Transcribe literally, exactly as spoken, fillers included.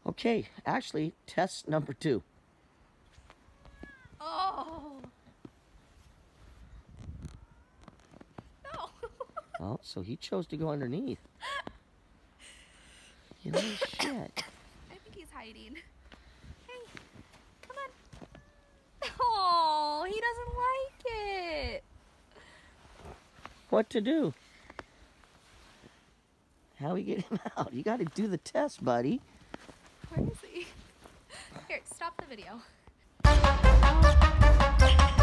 Okay, actually, test number two. Oh. No. Oh, so he chose to go underneath. You know, shit. I think he's hiding. Hey, come on. Oh, he doesn't like it. What to do? How we get him out? You got to do the test, buddy. Where is he? Here, stop the video.